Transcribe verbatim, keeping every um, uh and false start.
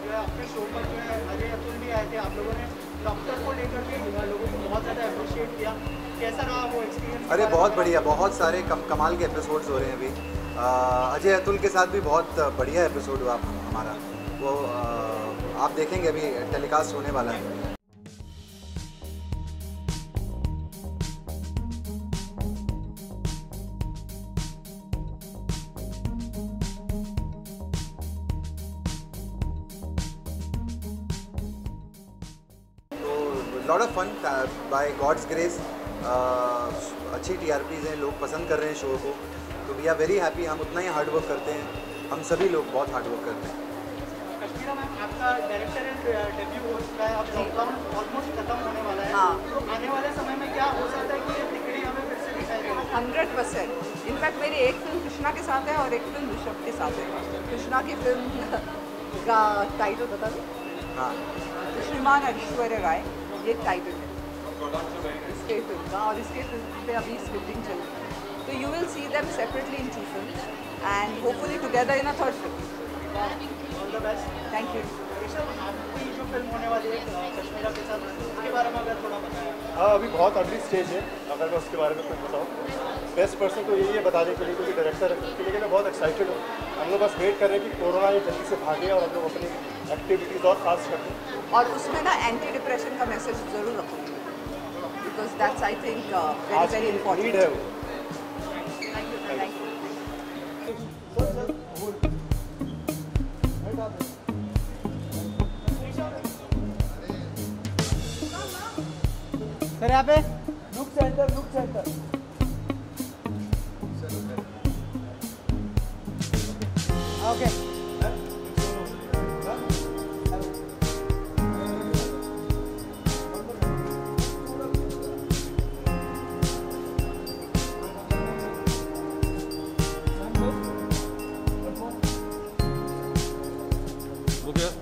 जो है आपके शो पर जो है अजय अतुल भी आए थे, आप लोगों ने डॉक्टर को लेकर के लोगों को बहुत ज़्यादा अप्रिशिएट किया, कैसा रहा वो एक्सपीरियंस? अरे बहुत बढ़िया, बहुत सारे कम कमाल के एपिसोड्स हो रहे हैं अभी। अजय अतुल के साथ भी बहुत बढ़िया एपिसोड हुआ हमारा, वो आ, आप देखेंगे अभी टेलीकास्ट होने वाला है। Lot of fun by God's grace, अच्छी टीआरपीज़ हैं, लोग पसंद कर रहे हैं शो को, तो वी आर वेरी हैप्पी। हम उतना ही हार्ड वर्क करते हैं, हम सभी लोग बहुत हार्ड वर्क करते हैं। कश्मीरा मैम, आपका डायरेक्टोरियल डेब्यू हो चुका है, अब लॉकडाउन ऑलमोस्ट खत्म होने वाला है। हाँ। तो आने वाले समय में क्या हो सकता है कि ये तिकड़ी हमें फिर से दिखाई देगी? Hundred percent. इनफैक्ट मेरी एक फिल्म कृष्णा के साथ है और एक फिल्म ऋषभ के साथ है। कृष्णा की फिल्म का टाइटल बता दो। हाँ, श्रीमान ऐश्वर्या राय, ये टाइटल है इसके फिल्म का, और इसके फिल्म पे अभी स्क्रिप्टिंग चल रही है। तो you will see them separately in two films and hopefully together in a third film. All the best. Thank you. आपकी जो फिल्म होने वाली है कश्मीरा के साथ, उसके बारे में अगर थोड़ा बताया। हाँ, अभी बहुत अर्ली स्टेज है, अगर मैं उसके बारे में कुछ बताऊँ। बेस्ट पर्सन तो यही है बताने के लिए, क्योंकि डायरेक्टर के लिए मैं बहुत एक्साइटेड हूँ। हम लोग बस वेट कर रहे हैं कि कोरोना ये जल्दी से भागे और हम लोग अपनी एक्टिविटीज़ और फास्ट कर दें। और उसमें ना एंटी डिप्रेशन का मैसेज ज़रूर रखूँगी, because that's I think very very important need है वो। Thank you thank you. Sir यहाँ पे look centre, look centre. Okay. हो गया।